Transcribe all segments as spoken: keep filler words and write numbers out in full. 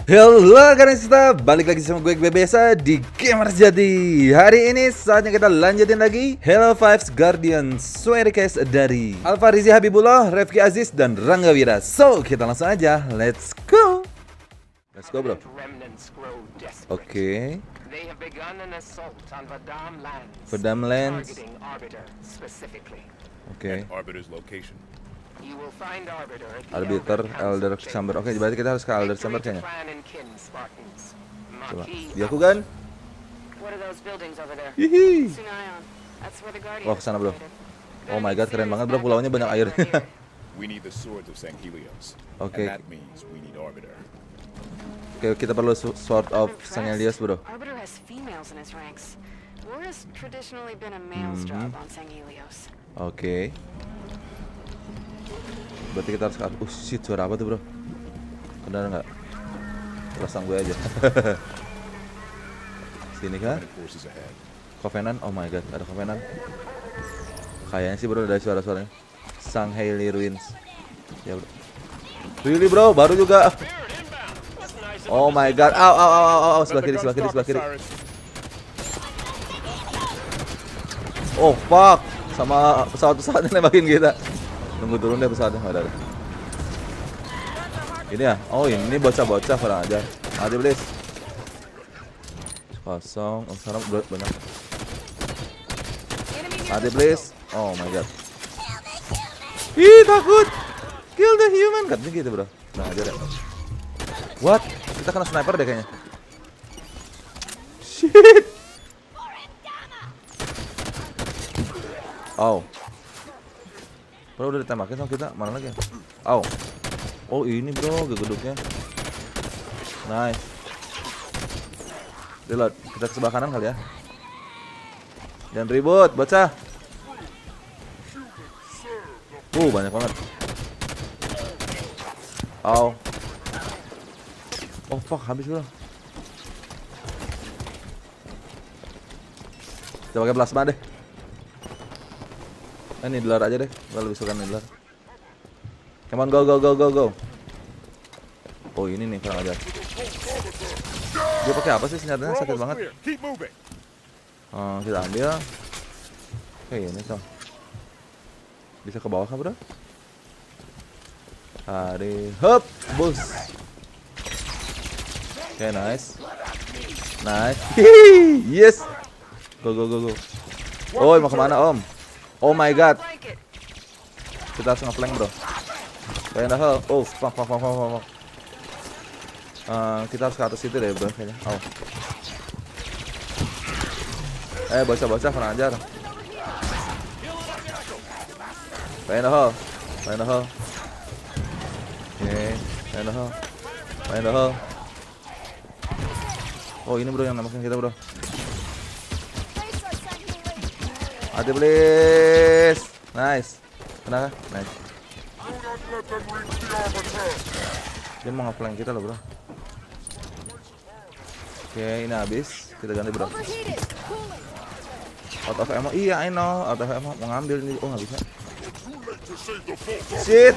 Halo guys, kita balik lagi sama gue biasa di Gamer Sejati. Hari ini saatnya kita lanjutin lagi Halo five Guardian Suara Case dari Alfa Rizi Habibullah, Refki Aziz, dan Rangga Wira. So, kita langsung aja, let's go. Let's go bro. Oke okay. Verdam Lands. Oke okay. Arbiter, Elder Chamber. Oke, okay, berarti kita harus ke Elder Chamber kayaknya. Coba, dia aku kan? Hihi. Wah, kesana bro. Oh my god, keren banget bro, pulaunya banyak airnya. Oke. Okay. Oke, okay, kita perlu Sword of Sang Helios bro. Hmm. Oke. Okay. Berarti kita harus ke uh shit, suara apa tuh bro? Benar nggak? Perasaan gue aja. Sini kan? Covenant, oh my god, ada Covenant. Kayaknya sih bro, ada suara-suaranya. Sang Hailey Ruins. Ya bro. Really bro, baru juga. Oh my god, au au au au au, sebelah kiri, sebelah kiri, sebelah kiri. Oh fuck, sama pesawat-pesawatnya nembakin kita. Tunggu turun deh pesawatnya, ada ada. Ini ya, oh ini bocah-bocah kurang ajar. Mati please. Kosong, oh sekarang banyak. Mati please. Oh my god. Ih takut. Kill the human, katanya gitu bro. Kurang ajar ya. What? Kita kena sniper deh kayaknya. Shit. Oh. Bro udah ditembakin sama kita, mana lagi ya? Au. Oh ini bro, gegeduknya. Nice. Reload, kita ke sebelah kanan kali ya. Jangan ribut, bocah. Uh, banyak banget. Au. Oh fuck, habis bro. Kita pakai plasma deh. Eh, ini dolar aja deh, gue lebih suka dolar. Come on, go go go go go. Oh ini nih kurang ajar. Dia pakai apa sih senjatanya, sakit banget. Oh, kita ambil. Oke ini tuh. Bisa ke bawah kan bro? Hari, hop, bus. Oke okay, nice, nice. Yes. Go go go go. Oh mau kemana om? Oh my god. Kita harus nge-flank bro. Kayak the hell. Oh fuck fuck fuck fuck fuck. Uh, kita harus ke atas itu deh bro kayaknya. Oh. Eh bocah-bocah kurang ajar. Kayak the hell. Kayak the hell. Oke. Kayak the hell. Kayak the hell. Oh ini bro yang namakin kita bro. Mati please. Nice. Kenapa? Nice. Dia mau nge-flank kita loh bro. Oke ini habis. Kita ganti bro. Out of ammo. Iya I know. Out of ammo. Mau ngambil ini. Oh nggak bisa. Shit.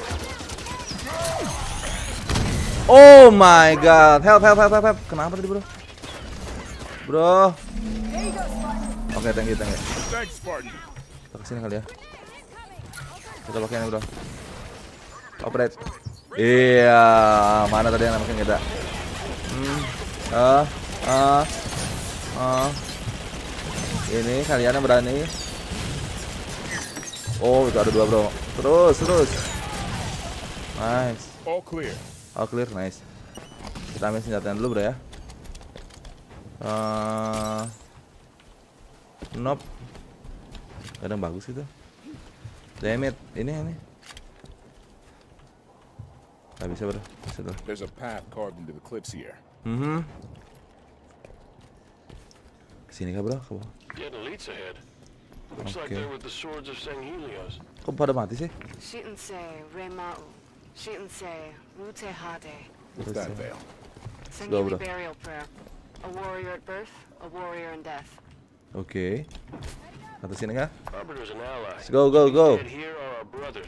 Oh my god. Help help help help. Kenapa tadi bro? Bro. Oke, okay, thank you, thank you. Kita kesini kali ya. Kita pakai ini bro. Operate. Iya, mana tadi yang namakin kita? Hmm, ah, ah, ah. Ini kalian yang berani. Oh, itu ada dua bro. Terus, terus. Nice. All clear. All clear, nice. Kita ambil senjatanya dulu bro ya. Uh, Nope. Kadang bagus itu. Damn it. Ini ini. Gak bisa bro. Bisa bro. There's a path carved into the cliffs here. Mhm. Kesini kah bro? Ke bawah. Oke. Kok pada mati sih? What's that veil? Go bro. A warrior at birth, a warrior in death. Oke. Atas sini kah? Let's go go go.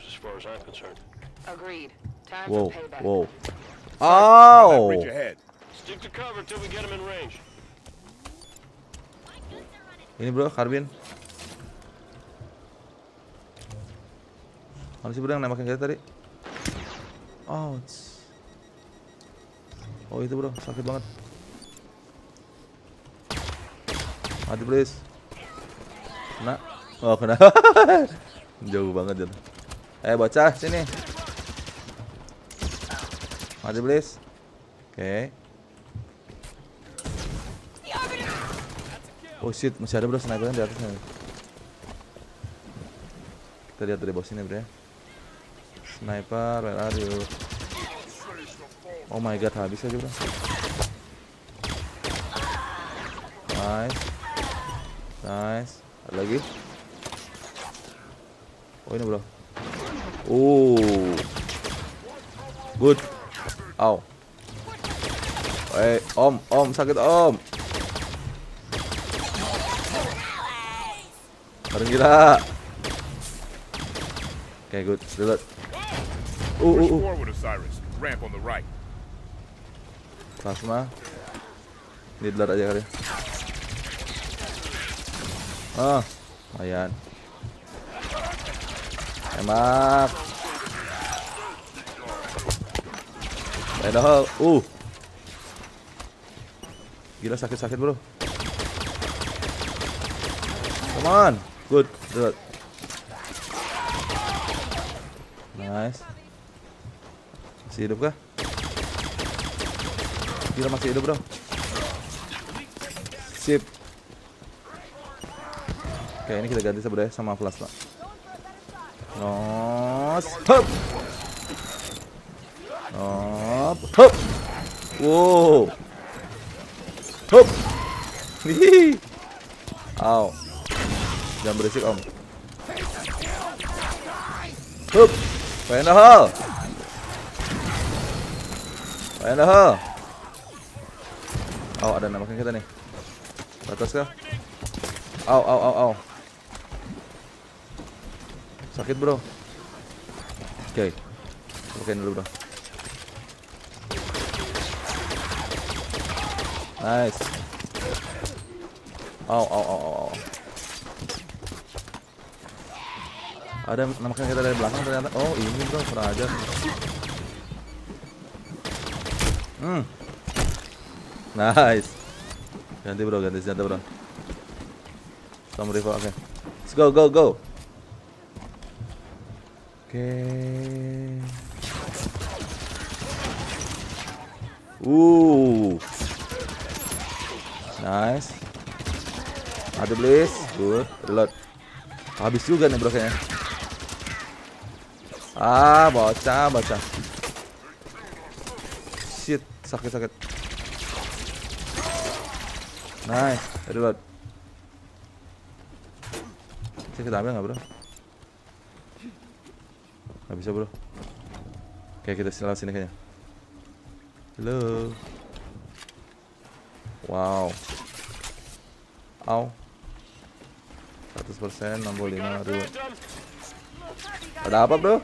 Agreed. Wow, wow. Oh. Stick to cover till we get him in range. Ini bro, karbin. Mana sih bro yang nembakin kita tadi? Ouch. Oh itu bro, sakit banget. Mati please. Kena. Oh kena. Jauh banget jatuh. Eh bocah sini. Mati please. Oke. Okay. Oh shit, masih ada bro snipernya di atasnya. Kita lihat dari bawah sini bro ya. Sniper, where are you? Oh my god, habis aja bro. Nice. Nice. Ada lagi. Oh ini bro. Oh. Good. Ow. Eh, om, om sakit om. Bareng gila. Oke, okay, good. Reload. Uh, uh, uh. Forward, Osiris. Ramp on the right. Plasma. Needler aja kali. Ah, lumayan. Emak. Padahal, uh. Gila sakit-sakit bro. Come on. Good. Good. Nice. Masih hidup kah? Gila masih hidup bro. Sip. Oke ini kita ganti sebenarnya sama plasma. Nos. Hop. Hop. Hop. Wow. Hop. Hihi. Au. Jangan berisik om. Hup. Fire in the hole. Fire in the hole. Oh ada nambakin kita nih. Batas kah? Au au au au. Sakit bro. Oke. Okay. Pakein dulu bro. Nice. Au au au au. Ada namanya kita dari belakang ternyata. Oh ini bro, kurang ajar. Hmm. Nice. Ganti bro, ganti senjata bro. Sama rifle, oke. Okay. Let's go, go, go. Oke. Okay. Uh. Nice. Ada please. Good. Reload. Habis juga nih bro kayaknya. Ah, bocah, bocah. Shit, sakit, sakit. Nice, reload. Bisa kita ambil nggak bro? Nggak bisa bro. Oke, kita sini sini kayaknya. Halo. Wow. Au. seratus persen, enam puluh lima ribu. Ada apa bro?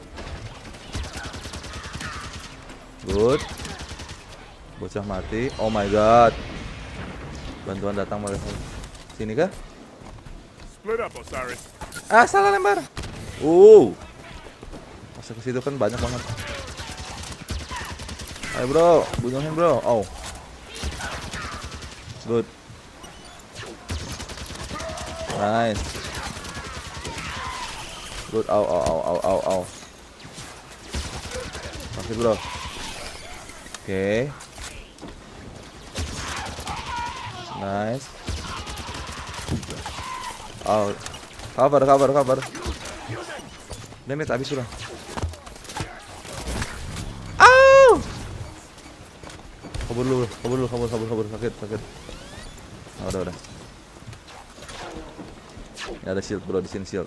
Good. Bocah mati. Oh my god. Bantuan datang malah. Sini kah? Split up, Osiris. Ah, salah lempar. Uh. Masuk ke situ kan banyak banget. Ayo bro, bunuhin bro. Oh. Good. Nice. Good. Au au au au au au. Masih bro. Oke. Okay. Nice. Oh, cover, cover, cover. Damage habis sudah. Au! Kabur dulu, kabur dulu, kabur, kabur, kabur, sakit, sakit. Oh, udah, udah. Ini ada shield bro, di sini shield.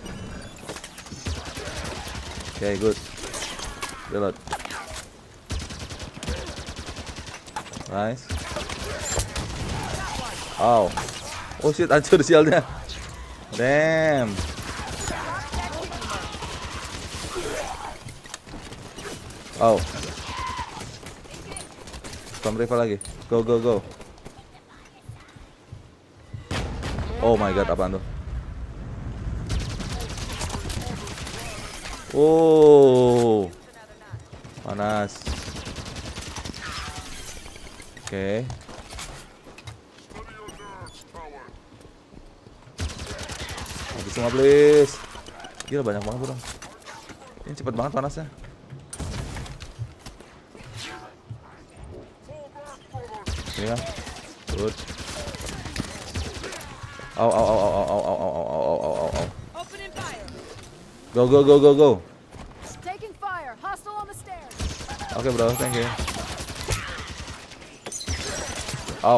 Oke, okay, good. Reload. Nice. Oh. Oh shit, hancur shieldnya. Damn. Oh. Storm Reaper lagi. Go go go. Oh my god, apaan tuh? Oh. Panas. Oke. Okay. Habis semua please. Gila banyak banget bro. Ini cepet banget panasnya. Ini kan. Good. Au au au au au au au au au au au au. Go go go go go. Taking fire. Hostile on the stairs. Oke okay, bro, thank you. Au.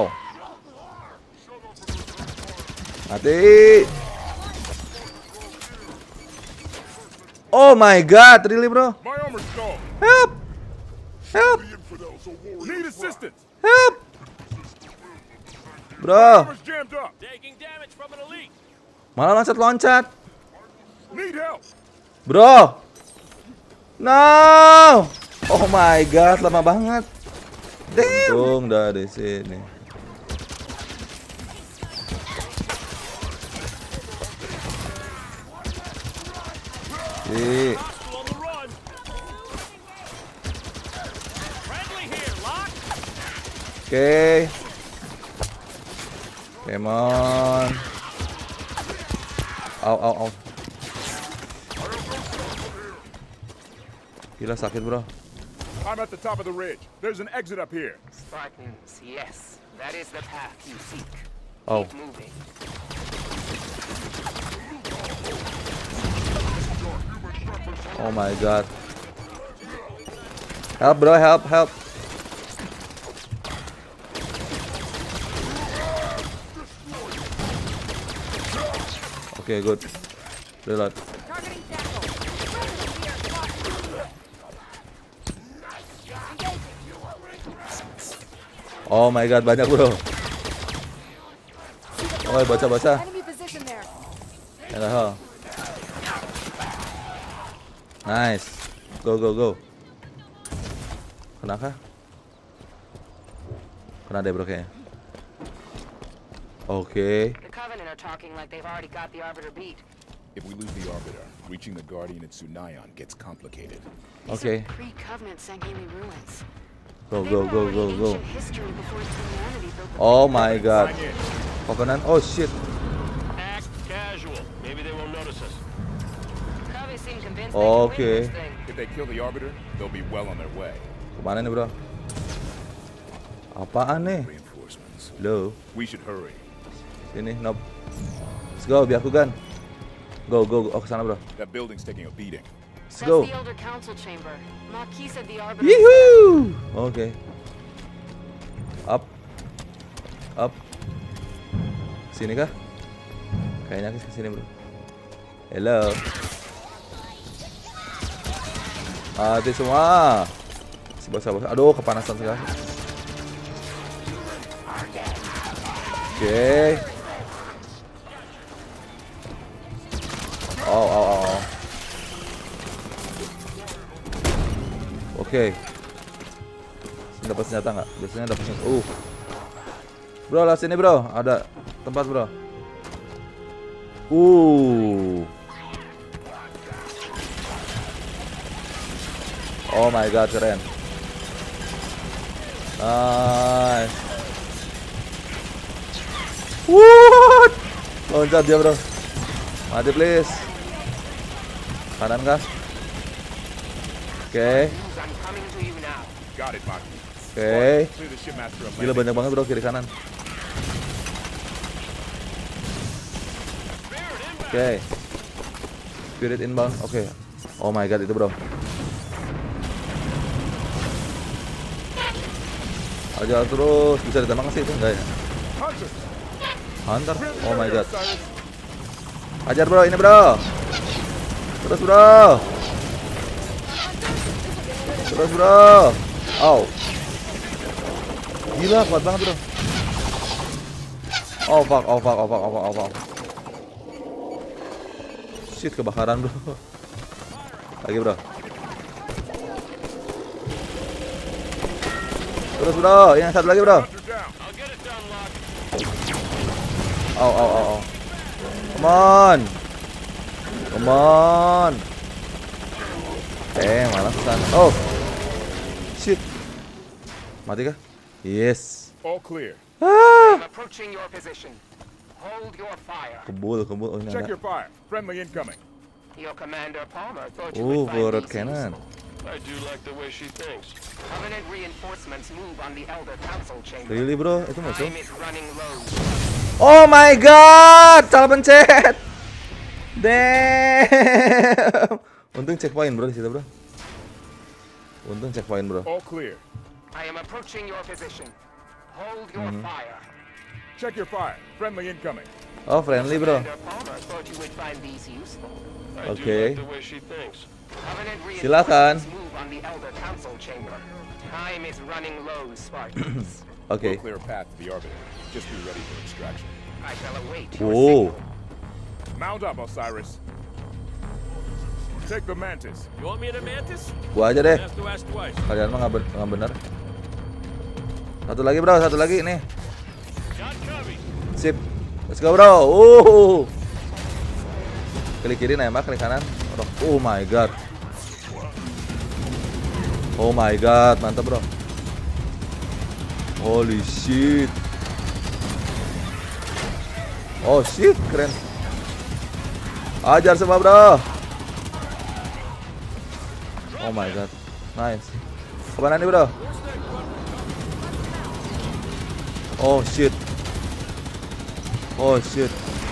Mati. Oh my god, really bro? My armor's stalled. Help! Help! Need assistance. Help! Bro, Armor's jammed up. Taking damage from an elite. malah loncat-loncat. Need help. Bro. No. Oh my god, lama banget. Untung dari sini. Di. Hostile on the run. Friendly here, lock. Oke. Come on. Au au au. Gila sakit bro. I'm at the top of the ridge. There's an exit up here. Spartans, yes. That is the path you seek. Oh. Keep moving. Oh my god. Help bro, help, help. Okay, good. Reload. Targeting Jackal. Oh my god, banyak bro. Oh, baca-baca. Enemy position there. What the hell? Nice. Go go go. Kena kah? Kena deh bro kayaknya. Oke. Okay. The Covenant are talking like they've already got the Arbiter beat. If we lose the Arbiter, reaching the Guardian at Sunayon gets complicated. These Okay. are pre-Covenant Sangheili ruins. Go They go were go already go go. ancient history before humanity built the Oh my god. Sign in. Covenant. Oh shit. Act casual. Maybe they won't notice us. Covey seem convinced they can Okay. win this thing. If they kill the Arbiter, they'll be well on their way. Kemana nih bro? Apaan nih? Reinforcements. Lo. We should hurry. Sini, nope. Let's go, Byakugan. Go, go, go. Oh, kesana bro. That building's taking a beating. Let's That's go. the Elder Council chamber. Maquis said the Arbiter. Yuhuu. Oke. Up. Up. Sini kah? Kayaknya ke sini bro. Hello. Mati semua. Si bos-bos. Aduh, kepanasan sekali. Oke. Okay. Oh, oh, oh. oh. Oke. Okay. Dapat senjata nggak? Biasanya dapat senjata. Uh. Bro, lah sini bro. Ada tempat bro. Uh. Oh my god, keren. Nice. What? Loncat dia bro. Mati please. Kanan kah? Oke. Okay. I'm coming to you now. Got it, Maki. Oke. Okay. Clear the shipmaster of Gila landing. banyak banget bro kiri kanan. Oke. Okay. Spirit inbound. Oke. Okay. Oh my god itu bro. Aja terus bisa ditembak sih itu enggak ya? Hunter. Hunter. Oh my god. Ajar bro ini bro. Terus bro. Terus bro. Oh. Gila kuat banget bro. Oh fuck, oh fuck, oh fuck, oh fuck, oh fuck. Shit kebakaran bro. Lagi bro. Terus bro, yang satu lagi bro. Hunter down. I'll get it done, Locke. Oh, oh, oh, oh. Come on. Come on. Eh, malah kesana. Oh. Shit. Mati kah? Yes. All clear. I'm approaching your position. Hold your fire. Kebul, kebul. Oh, ini Check ada. your fire. Friendly incoming. Your commander Palmer thought you Oh, would peluru find these cannon. useful. I do like the way she thinks. Covenant reinforcements move on the Elder Council chamber. Really bro, itu musuh. Time is running low. Oh my god, salah pencet. Damn. Untung checkpoint bro di situ bro. Untung checkpoint bro. All clear. I am approaching your position. Hold your Mm-hmm. fire. Check your fire. Friendly incoming. Oh friendly bro. Commander Palmer thought you would find these useful. I Okay. do like the way she thinks. Covenant Silakan. reinforcements move on the Elder Council chamber. Time is running low, Spartans. Oke. We'll clear a path to the Arbiter. Just be ready for extraction. I shall await your Wow. signal. Mount up, Osiris. Take the Mantis. You want me to Mantis? Gua aja deh. Have to ask twice. Kalian mah nggak ben- nggak bener. Satu lagi bro, satu lagi nih. Got Cubby. Sip. Let's go bro. Uh. Klik kiri nembak, klik kanan. Oh my god. Oh my god, mantap bro. Holy shit. Oh shit, keren. Ajar semua bro. Oh my god. Nice. Kemana nih bro? Oh shit. Oh shit.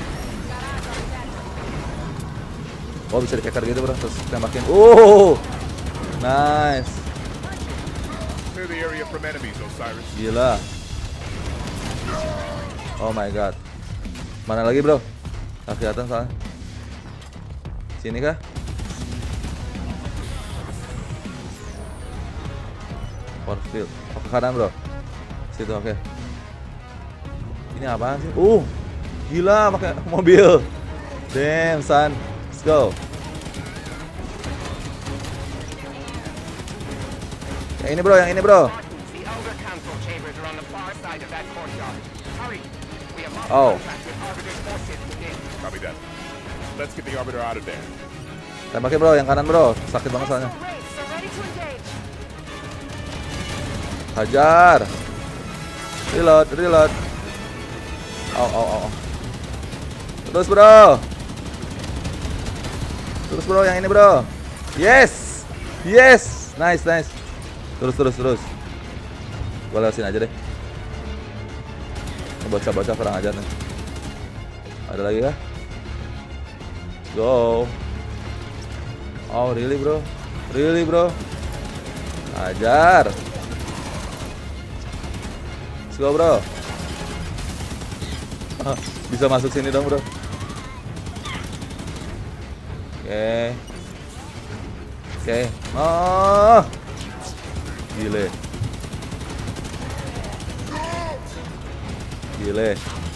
Oh bisa dikeker gitu bro, terus tembakin. Oh, nice. Clear the area from enemies, Osiris. Gila. Oh my god. Mana lagi bro? Nggak kelihatan soalnya. Sini kah? Forfield. Oh, ke kanan bro. Situ oke. Okay. Ini apaan sih? Uh, gila pakai mobil. Damn son. Let's go. Yang ini bro, yang ini bro. Spartans, the Elder Council chambers are on the far side of that courtyard. Hurry! We have lost Oh. contact with Arbiter's forces within. Copy that. Let's get the Arbiter out of there. Tembakin bro, yang kanan bro. Sakit banget soalnya. Race, so ready to engage. Hajar. Reload, reload. Oh, oh, oh. Terus bro. Terus bro, yang ini bro. Yes. Yes. Nice, nice. Terus, terus, terus. Gua lewat sini aja deh. Bocah-bocah kurang ajar nih. Ada lagi kah? Go. Oh, really bro? Really bro? Ajar. Let's go bro. Bisa masuk sini dong bro. Oke. Okay. Oke. Okay. Oh. Gile. Gile.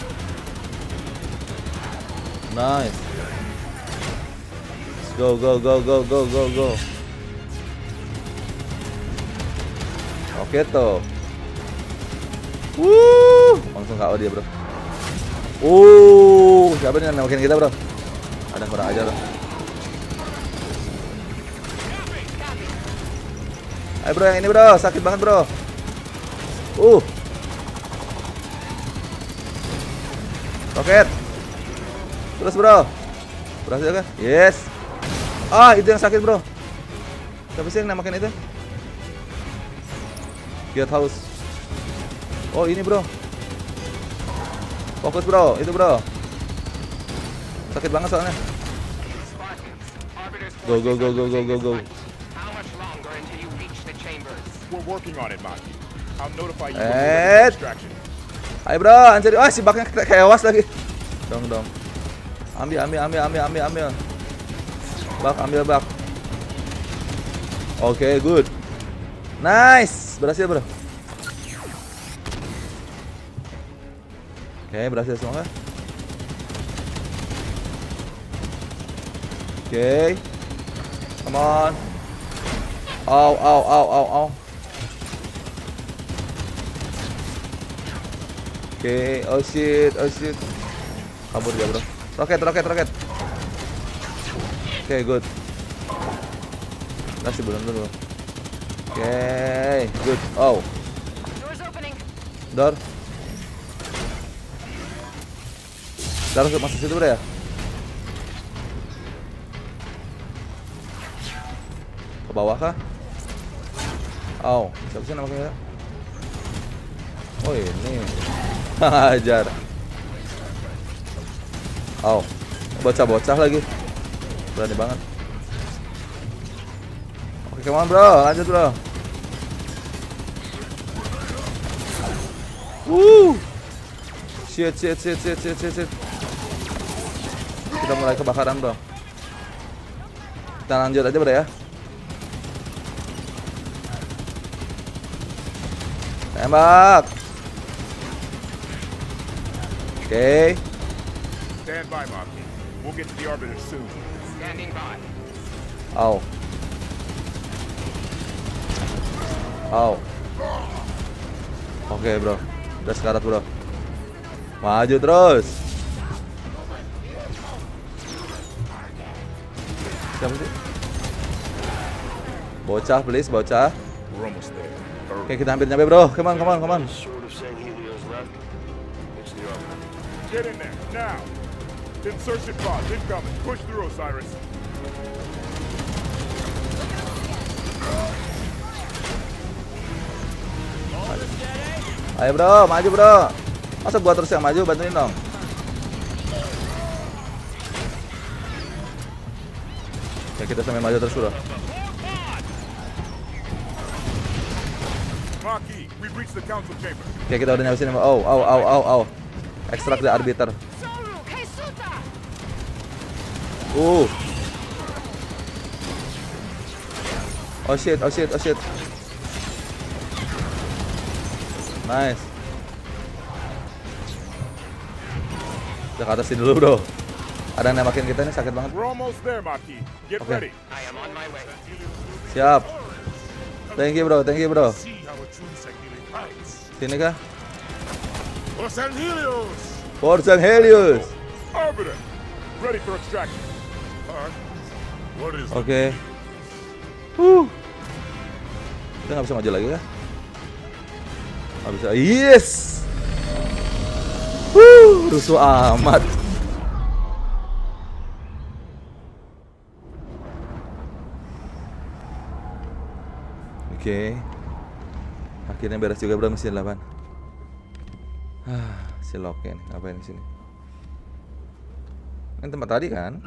Nice. Let's go go go go go go go. Oke tuh. Wuh, langsung K O dia bro. Uh, siapa nih yang nembakin kita bro? Ada kurang ajar bro. Ayo bro, yang ini bro, sakit banget bro. Uh. Roket. Terus bro. Berhasil kan? Yes. Ah, itu yang sakit bro. Siapa sih yang nembakin itu? Get house. Oh ini bro. Fokus bro, itu bro. Sakit banget soalnya. Go go go go go go go. How much longer until you reach the chambers? We're working on it, Maki. I'll notify you Eh. when we're ready for extraction. Ayo bro, anjir. Ah si baknya ke- kewas lagi. Dong dong. Ambil ambil ambil ambil ambil ambil. Bak ambil bak. Oke, okay, good. Nice, berhasil bro. Oke, okay, berhasil semua. Oke. Okay. Come on. Au au au au au. Oke, oh shit, oh shit. Kabur dia, bro. Roket, roket, roket. Oke, good. Kasih belum dulu. Oke, good. Oh. Door's opening. Door. Kita harus masuk situ, bro ya? Ke bawah kah? Oh, siapa sih namanya? Oh ini. Hajar. Oh, bocah-bocah lagi. Berani banget. Oke, come on bro, lanjut bro. Woo. Shit, shit, shit, shit, shit, shit, shit. Kita mulai kebakaran bro. Kita lanjut aja bro ya. Tembak. Oke. Okay. Stand by, Maki. We'll get to the orbiter soon. Standing by. Oh. Oh. Oke okay, bro. Udah sekarat bro. Maju terus. Siapa sih? Bocah please, bocah. We're almost there. Oke, kita hampir nyampe bro. Come on, come on, come on. Sort of saying Helios left. It's the orbiter. Get in there, now! Insertion pods incoming. Push through, Osiris. Ayo bro, maju bro. Masa gua terus yang maju, bantuin dong. Ya kita sampai maju terus bro. Maki, we've reached the council chamber. Oke, kita udah nyampe sini. Oh, oh, oh, oh, oh. Extract the arbiter. Soru, Keisuta! Uh. Oh shit, oh shit, oh shit. Nice. Kita ke atas sini dulu bro. Ada yang nembakin kita nih, sakit banget. We're almost there, Maki. Get Okay. ready. I am on my way. Siap. Thank you bro, thank you bro. Sini kah? For San Helios! For San Helios. Orbiter! Ready for extraction. Alright. What is Oke. Okay. Huh. Kita nggak bisa maju lagi kah? Nggak bisa. Yes. Huh, rusuh amat. Oke. Okay. Akhirnya beres juga bro misi delapan. Ah, si Loken ngapain di sini? Ini tempat tadi kan?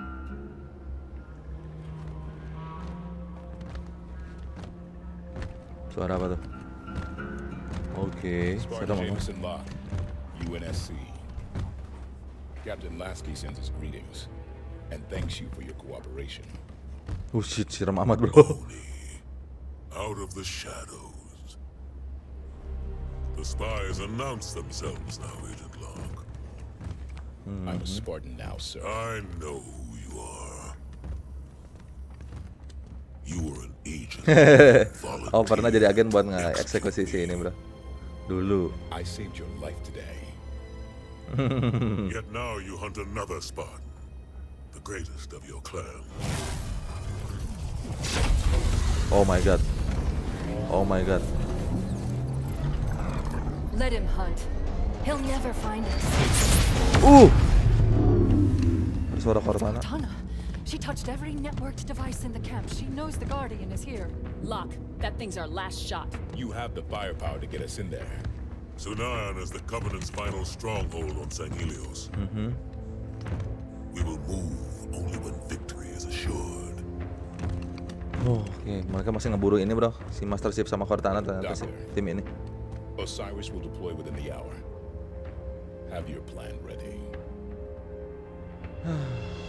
Suara apa tuh? Oke, okay. Suara Spartan mama. Jameson Locke, U N S C. Captain Lasky sends his greetings and thanks you for your cooperation. Oh shit, siram amat bro. Out of the shadows. The spies announce themselves now, Agent Locke. Mm-hmm. I'm a Spartan now, sir. I know who you are. You were an agent. Oh, pernah jadi agen buat nge-eksekusi si ini, bro. Dulu. I saved your life today. Yet now you hunt another Spartan, the greatest of your clan. Oh my god. Oh my god. Let him hunt. He'll never find us. Uh. Ada suara Cortana. Cortana. She touched every networked device in the camp. She knows the Guardian is here. Locke, that thing's our last shot. You have the firepower to get us in there. Sunayan is the Covenant's final stronghold on San Helios. Mm-hmm. We will move only when victory is assured. Oh, oke, okay. Mereka masih ngeburu ini, bro. Si Master Chief sama Cortana ternyata si tim ini. Osiris will deploy within the hour. Have your plan ready.